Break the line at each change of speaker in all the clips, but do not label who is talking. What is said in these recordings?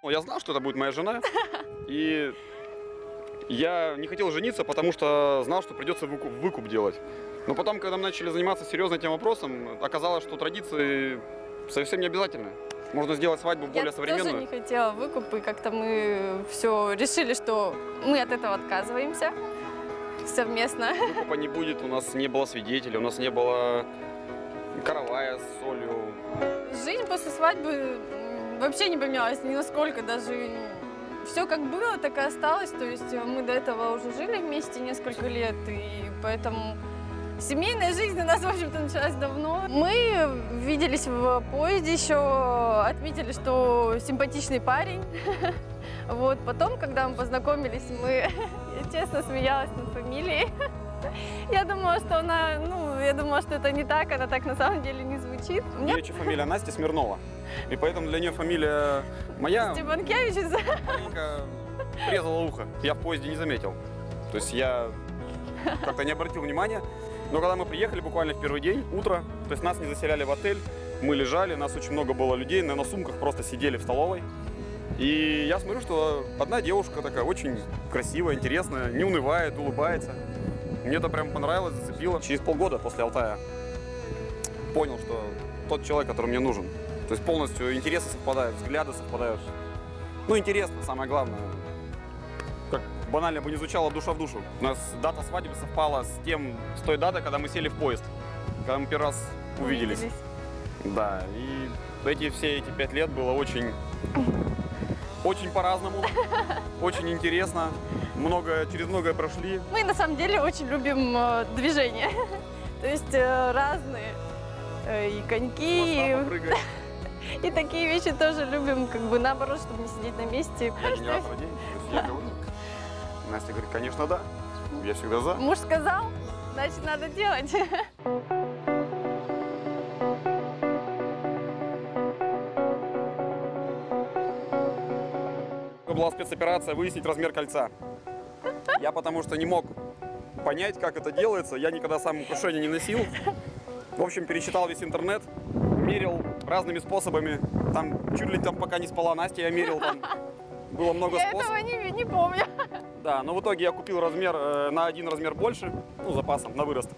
я знал, что это будет моя жена, и я не хотел жениться, потому что знал, что придется выкуп делать. Но потом, когда мы начали заниматься серьезно этим вопросом, оказалось, что традиции совсем не обязательны. Можно сделать свадьбу более современную.
Я тоже не хотела выкуп, и как-то мы все решили, что мы от этого отказываемся совместно.
Выкупа не будет, у нас не было свидетелей, у нас не было каравая с солью.
Жизнь после свадьбы вообще не поменялась ни насколько, даже все как было, так и осталось. То есть мы до этого уже жили вместе несколько лет, и поэтому семейная жизнь у нас, в общем-то, началась давно. Мы виделись в поезде еще, отметили, что симпатичный парень. Вот, потом, когда мы познакомились, я честно смеялась над фамилией. Я думала, что это не так, она так на самом деле не звучит.
Девичья фамилия Настя Смирнова. И поэтому для нее фамилия моя
Степанкевич.
маленько презала ухо. Я в поезде не заметил. То есть я как-то не обратил внимания. Но когда мы приехали буквально в первый день, утро, то есть нас не заселяли в отель, мы лежали, нас очень много было людей, на сумках просто сидели в столовой. И я смотрю, что одна девушка такая очень красивая, интересная, не унывает, улыбается. Мне это прям понравилось, зацепило. Через полгода после Алтая понял, что тот человек, который мне нужен. То есть полностью интересы совпадают, взгляды совпадают. Ну, интересно, самое главное. Как банально бы не звучало, душа в душу. У нас дата свадьбы совпала с той датой, когда мы сели в поезд. Когда мы первый раз увиделись. Да, и все эти 5 лет было очень по-разному, очень интересно. Через многое прошли.
Мы на самом деле очень любим движение. То есть разные и коньки, и такие вещи тоже любим, как бы наоборот, чтобы не сидеть на месте.
Я генератор день, я говорю. Настя говорит, конечно, да. Я всегда за.
Муж сказал, значит, надо делать.
Была спецоперация выяснить размер кольца. Я потому что не мог понять, как это делается. Я никогда сам украшения не носил. В общем, пересчитал весь интернет, мерил разными способами. Там чуть ли пока не спала Настя, я мерил там. Было много способов.
Я этого не помню.
Да, но в итоге я купил размер на 1 размер больше, ну, запасом, на вырост.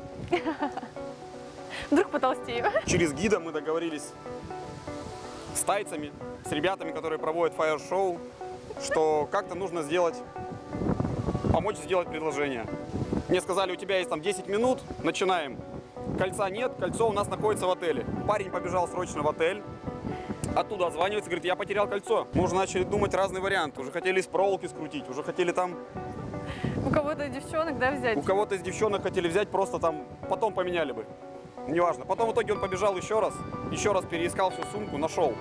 Вдруг потолстею.
Через гида мы договорились с тайцами, с ребятами, которые проводят фаер-шоу, что как-то нужно помочь сделать предложение. Мне сказали, у тебя есть там 10 минут, начинаем. Кольца нет, кольцо у нас находится в отеле. Парень побежал срочно в отель, оттуда отзванивается, говорит, я потерял кольцо. Мы уже начали думать разные варианты, уже хотели из проволоки скрутить, уже хотели там...
У кого-то из девчонок, да, взять?
У кого-то из девчонок хотели взять, просто там, потом поменяли бы. Неважно. Потом в итоге он побежал еще раз переискал всю сумку, нашел.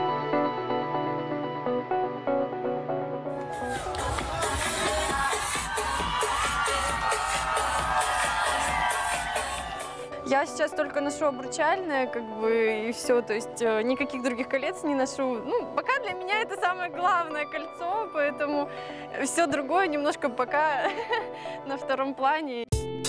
Я сейчас только ношу обручальное, как бы, и все, то есть никаких других колец не ношу. Ну, пока для меня это самое главное кольцо, поэтому все другое немножко пока на втором плане.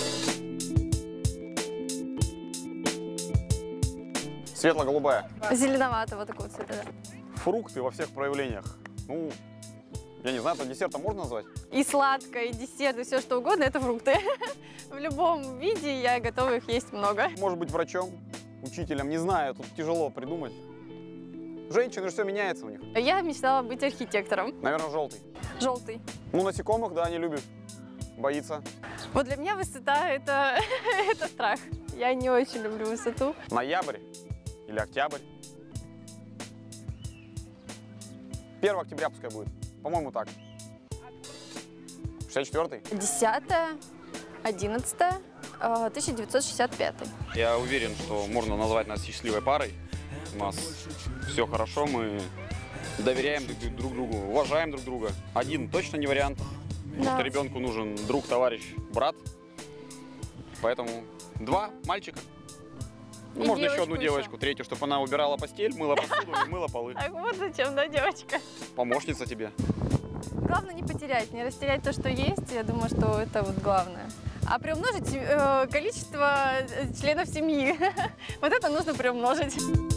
Светло-голубая.
Зеленоватого такого цвета, да.
Фрукты во всех проявлениях. Ну, я не знаю, это десертом можно назвать?
И сладкое, и десерт, и все что угодно – это фрукты. В любом виде я готова их есть много.
Может быть врачом, учителем, не знаю, тут тяжело придумать. Женщины, все меняется у них.
Я мечтала быть архитектором.
Наверное, желтый.
Желтый.
Ну, насекомых, да, не любит, боится.
Вот для меня высота – это страх. Я не очень люблю высоту.
Ноябрь или октябрь. 1 октября пускай будет. По-моему, так. 64-й?
10-е, 11-е, 1965.
Я уверен, что можно назвать нас счастливой парой. У нас все хорошо, мы доверяем друг другу, уважаем друг друга. Один точно не вариант, потому что ребенку нужен друг, товарищ, брат. Поэтому 2 мальчика. Ну, можно еще одну девочку, третью, чтобы она убирала постель, мыла посуду и мыла полы.
А вот зачем, да, девочка?
Помощница тебе.
Главное не потерять, не растерять то, что есть. Я думаю, что это вот главное. А приумножить количество членов семьи. Вот это нужно приумножить.